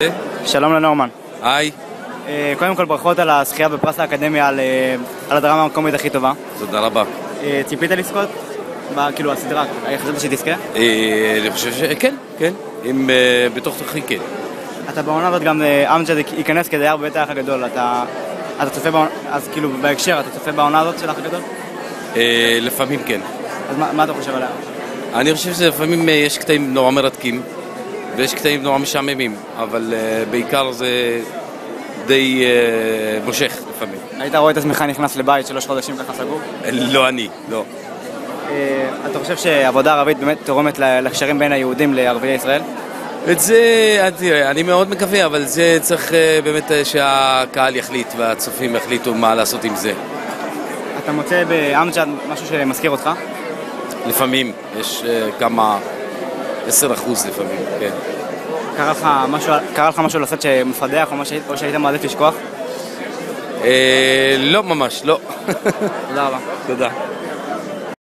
שלום לנורמן. היי. קודם כל ברכות על הזכייה בפרס האקדמיה על הדרמה המקומית הכי טובה. תודה רבה. ציפית לזכות? כאילו הסדרה, חשבת שתזכה? אני חושב שכן, כן. אם בתוך תוכי כן. אתה בעונה הזאת גם אמג'ד ייכנס כדייר בבית האח הגדול. אתה צופה בעונה, אז כאילו בהקשר, אתה צופה בעונה הזאת של האח הגדול? לפעמים כן. אז מה אתה חושב עליה? אני חושב שלפעמים יש קטעים נורא מרתקים ויש קטעים נורא משעממים, אבל בעיקר זה די מושך לפעמים. היית רואה את עצמך נכנס לבית 3 חודשים ככה סגור? לא אני, לא. אתה חושב שעבודה ערבית באמת תורמת לקשרים בין היהודים לערביי ישראל? את זה, אני מאוד מקווה, אבל זה צריך באמת שהקהל יחליט והצופים יחליטו מה לעשות עם זה. אתה מוצא באמג'ד משהו שמזכיר אותך? לפעמים, יש כמה 10% לפעמים, כן. קרה לך משהו לעשות שמפדח או שהיית מעדיף לשכוח? לא ממש, לא. תודה רבה. תודה.